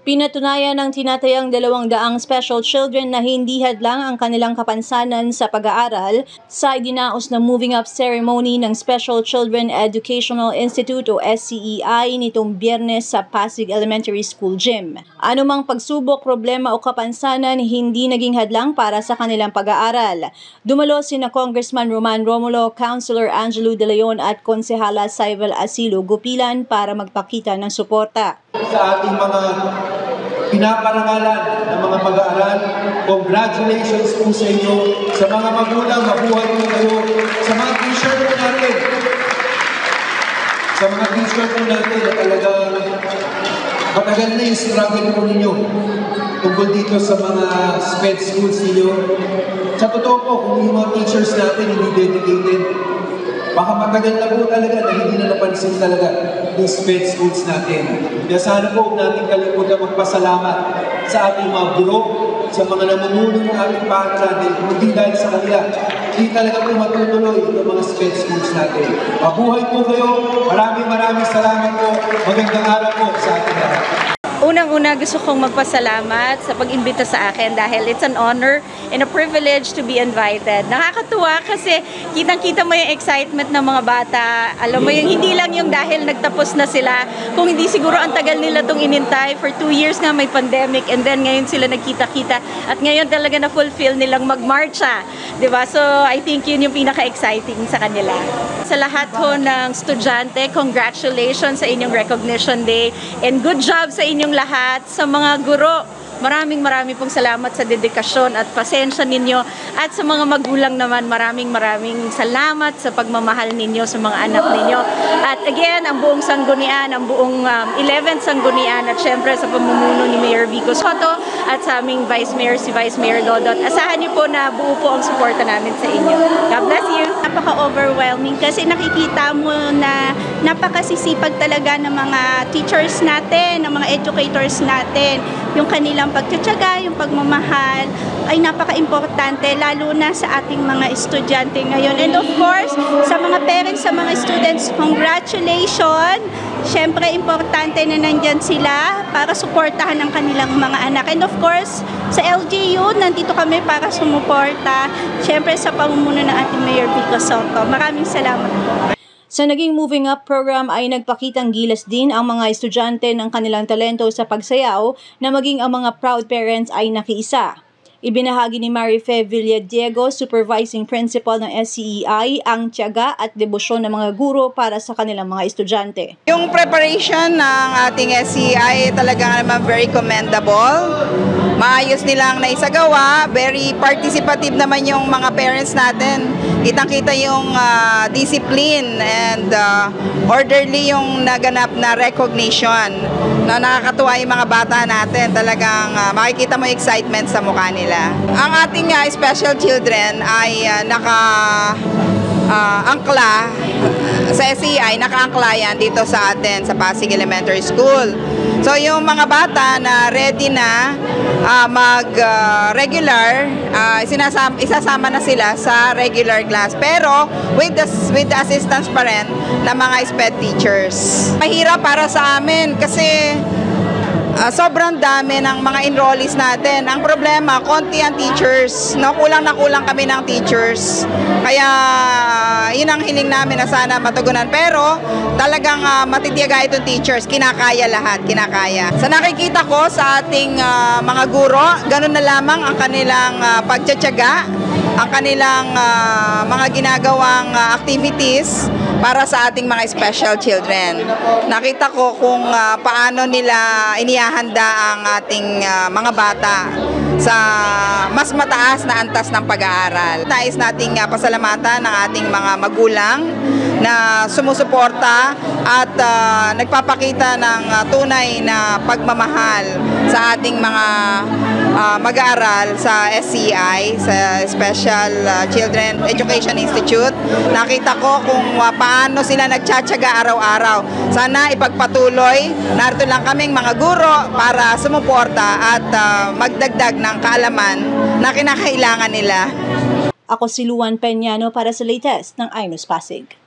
Pinatunayan ng tinatayang 200 special children na hindi hadlang ang kanilang kapansanan sa pag-aaral sa idinaos na Moving Up ceremony ng Special Children Educational Institute o SCEI nitong Biyernes sa Pasig Elementary School Gym. Anumang pagsubok, problema o kapansanan hindi naging hadlang para sa kanilang pag-aaral. Dumalo sina Congressman Roman Romulo, Councilor Angelo De Leon at Konsehala Saivel Asilo Gupilan para magpakita ng suporta. Sa ating mga pinaparangalan ng mga pag-aaral, congratulations po sa inyo, sa mga magulang, mabuhay po kayo, sa mga teacher po natin. Sa mga teacher po natin na talagang matagal na yung struggle po ninyo tungkol dito sa mga SPED schools ninyo. Sa totoo po, kung yung mga teachers natin hindi dedicated, baka matagal na po talaga na hindi na napansin talaga yung SPED schools natin. Kaya sana po natin kalimutan magpasalamat sa ating mga guro, sa mga namumuno ng ating paaralan natin, hindi dahil sa kanila. Hindi talaga po matutuloy itong mga SPED schools natin. Mabuhay po kayo. Maraming salamat po. Magandang araw po sa ating lahat. Unang-una gusto kong magpasalamat sa pag-imbita sa akin dahil it's an honor and a privilege to be invited. Nakakatuwa kasi kitang-kita mo yung excitement ng mga bata. Alam mo yung hindi lang yung dahil nagtapos na sila, kung hindi siguro ang tagal nila itong inintay. For 2 years nga may pandemic and then ngayon sila nagkita-kita at ngayon talaga na-fulfill nilang mag-marcha. Diba? So I think yun yung pinaka-exciting sa kanila. Sa lahat ho ng estudyante, congratulations sa inyong recognition day and good job sa inyong lahat. Sa mga guro, maraming pong salamat sa dedikasyon at pasensya ninyo, at sa mga magulang naman maraming salamat sa pagmamahal ninyo sa mga anak ninyo. At again, ang buong sanggunian, ang buong 11th sanggunian, at syempre sa pamumuno ni Mayor Vico Soto at sa aming Vice Mayor, si Vice Mayor Dodot. Asahan niyo po na buo po ang suporta namin sa inyo. God bless you! Napaka-overwhelming kasi nakikita mo na napakasisipag talaga ng mga teachers natin, ng mga educators natin. Yung kanilang pagtitiyaga, yung pagmamahal ay napaka-importante lalo na sa ating mga estudyante ngayon. And of course, sa mga parents, sa mga students, congratulations! Siyempre, importante na nandyan sila para suportahan ang kanilang mga anak. And of course, sa LGU, nandito kami para sumuporta. Siyempre, sa pamumuno ng ating Mayor Vico Soto. Maraming salamat po. Sa naging Moving Up program ay nagpakitang gilas din ang mga estudyante ng kanilang talento sa pagsayaw na maging ang mga proud parents ay nakiisa. Ibinahagi ni Marife Villadiego, Supervising Principal ng SCEI, ang tiyaga at debosyon ng mga guro para sa kanilang mga estudyante. Yung preparation ng ating SCEI talaga naman very commendable. Maayos nilang naisagawa, very participative naman yung mga parents natin. Kitang-kita yung discipline and orderly yung naganap na recognition. Na nakakatuwa yung mga bata natin, talagang makikita mo yung excitement sa mukha nila. Ang ating special children ay angkla sa SCEI, naka-angkla yan dito sa atin sa Pasig Elementary School. So yung mga bata na ready na mag-regular, isasama na sila sa regular class. Pero with the assistance pa rin ng mga SPED teachers. Mahirap para sa amin kasi sobrang dami ng mga enrollees natin. Ang problema, konti ang teachers. Kulang na kulang kami ng teachers. Kaya yun ang hiling namin na sana matugunan. Pero talagang matitiyaga itong teachers. Kinakaya lahat, kinakaya. Sa nakikita ko sa ating mga guro, ganun na lamang ang kanilang pagtitiyaga, ang kanilang mga ginagawang activities para sa ating mga special children. Nakita ko kung paano nila inihahanda ang ating mga bata sa mas mataas na antas ng pag-aaral. Nais nating pasalamatan ng ating mga magulang na sumusuporta at nagpapakita ng tunay na pagmamahal sa ating mga mag-aaral sa SCEI, sa Special Children Education Institute. Nakita ko kung paano sila nagtsatsaga araw-araw. Sana ipagpatuloy. Narito lang kaming mga guro para sumuporta at magdagdag ng kaalaman na kinakailangan nila. Ako si Luan Peñano para sa latest ng iNews Pasig.